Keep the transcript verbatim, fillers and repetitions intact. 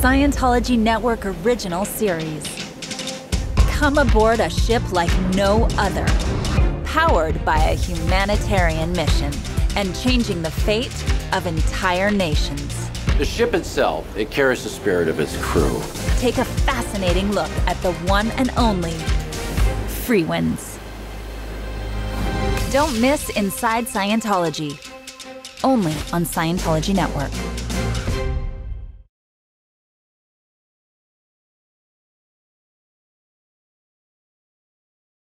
Scientology Network original series. Come aboard a ship like no other, powered by a humanitarian mission and changing the fate of entire nations. The ship itself, it carries the spirit of its crew. Take a fascinating look at the one and only Freewinds. Don't miss Inside Scientology, only on Scientology Network.